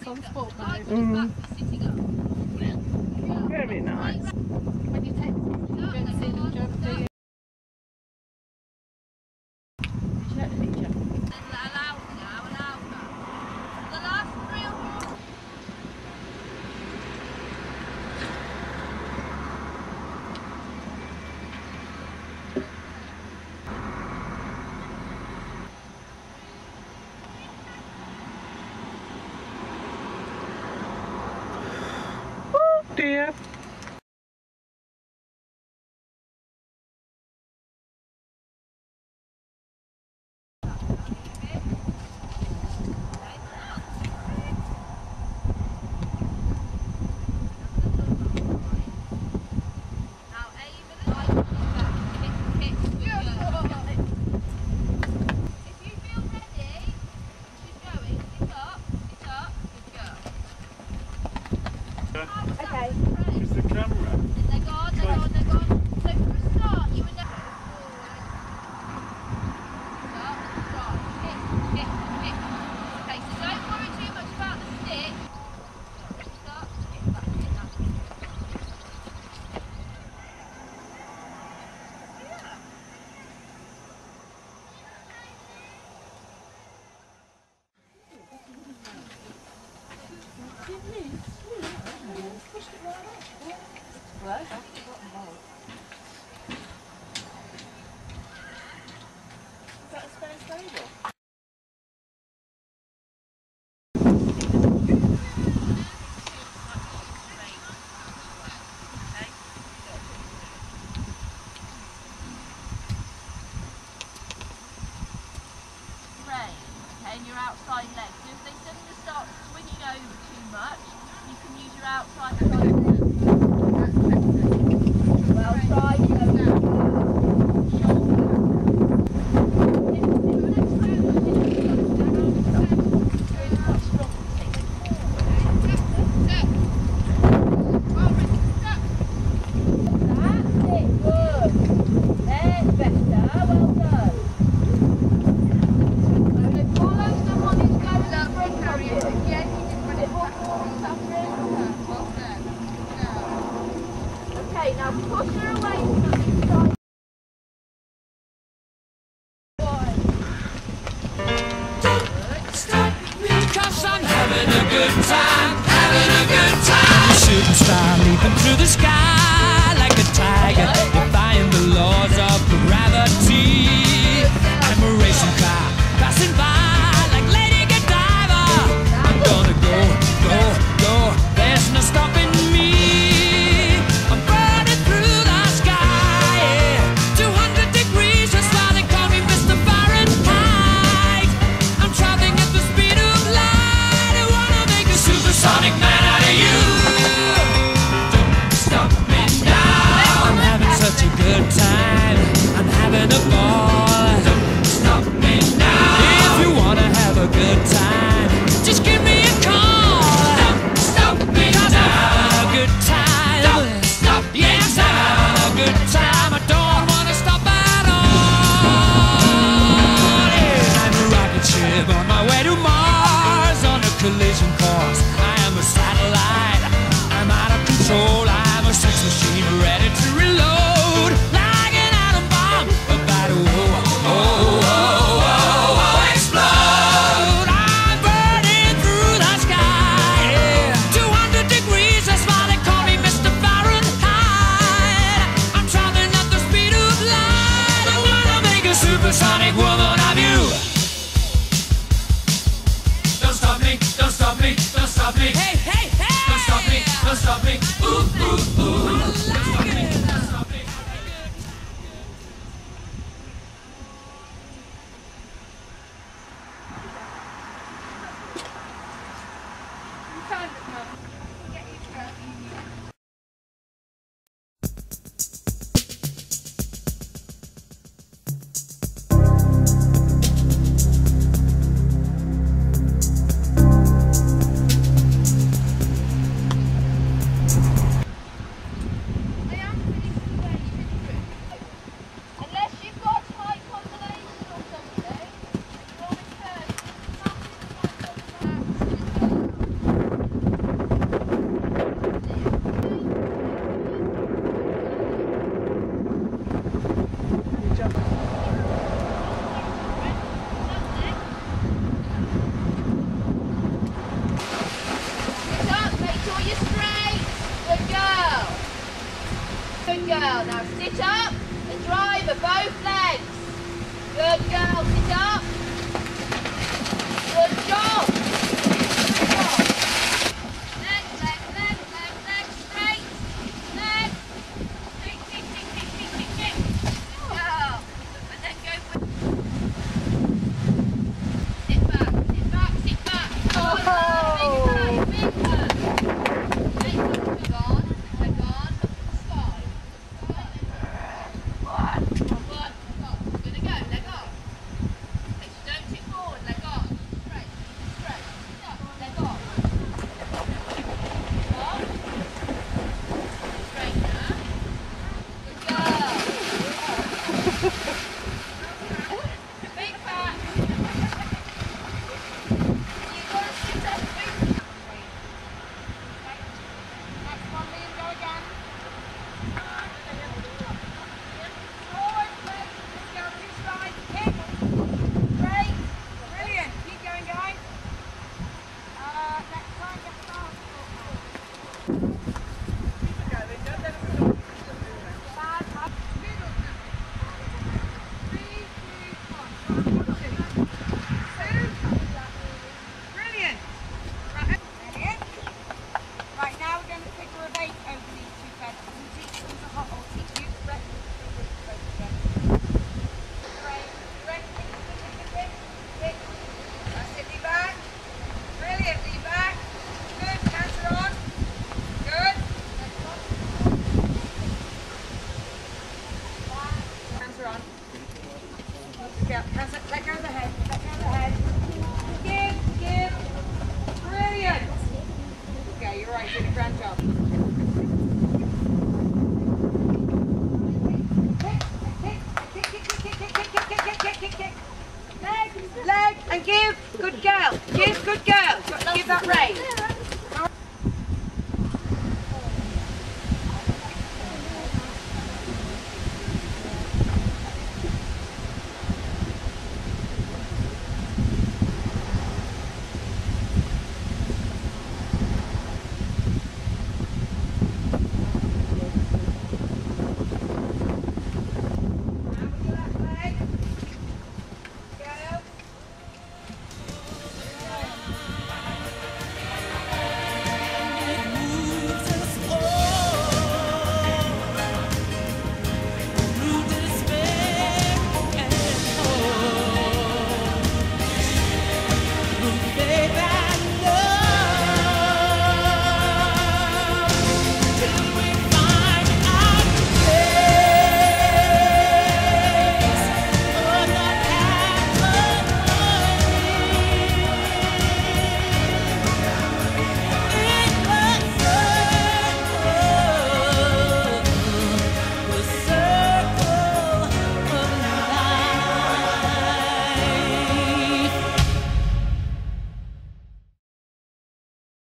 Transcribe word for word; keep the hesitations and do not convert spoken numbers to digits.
on sport mode. Mm. Very nice. When you take them, you don't see them jump, do you? Dear. Okay. Is the camera? They're gone, they're gone, they're gone. So for a start, you would never start and start. Kick, kick, kick. Okay, so don't worry too much about the stick. Start, kick, back, kick, back. What? Is that a spare stable? Rain, okay, and your outside legs. So if they suddenly start swinging over too much, you can use your outside legs. Well, try to go down. Okay, now push her away from the side. Cause I'm having a good time, having a good time. Shooting star leaping through the sky like a tiger, defying the laws of gravity. I'm a racing car passing by like Lady Godiva. I'm gonna go, go, go. There's no stopping me. I'm burning through the sky, yeah. two hundred degrees, that's why they call me Mister Fahrenheit. I'm traveling at the speed of light. I wanna make a supersonic man out of you. Don't stop me now. I'm having such a good time. I'm having a ball. Don't stop me now. If you wanna have a good time, just give me a call. Don't stop me now. I'm having a good time. Don't stop me now. Yes, I'm having a good time. I don't wanna stop at all. Yeah, I'm a rocket ship on my way to Mars on a collision course. I am a satellite. I'm out of control. I'm a sex machine ready to reload like an atom bomb about to oh, oh, oh, oh, oh, explode. I'm burning through the sky, yeah. two hundred degrees, that's why they call me Mister Fahrenheit. I'm traveling at the speed of light. I wanna make a supersonic woman of you. Don't stop me, don't stop me, don't stop me. Hey, hey, hey! Don't stop me, don't stop me. Ooh, ooh, ooh. Don't stop me, don't stop me. good girl. Now sit up and drive with both legs. Good girl, sit up. Good job. Good job. Leg, leg, leg, leg, leg, straight. Leg. Kick, kick, kick, kick, kick, kick, kick. Good girl. And then go with... Sit back, sit back, sit back. Oh! Big back, big back. Leg on, leg on. Slide. One. One. Gonna go, leg on. Don't tip forward, leg on. Straight, straight. Up, leg on. Up. Straight now. Good girl. Big back. You've got to sit up. Next one, Liam, go again. Forward, leg. Let's go, two strides. Kick. Great. Brilliant. Keep going, guys. Uh, next time, get fast. Bad up. Middle now. Three, two, one. Brilliant. Right, brilliant. Right, now we're going to figure of eight over these two beds. We'll teach them to hot or teach you the rest of the both together. Great. Great. Kick, kick, kick, kick, kick. That's it, lean back. Brilliant, lean back. Good, canter on. Good. Canter on. Good, canter, let go of the head, let go of the head. Give, give. Brilliant. Okay, you're right, doing a grand job. Kick, kick, kick, kick, kick, kick, kick, kick, kick, kick, kick, kick, kick. Leg, leg, and give. Good girl. Give, good girl. Got to give that raise.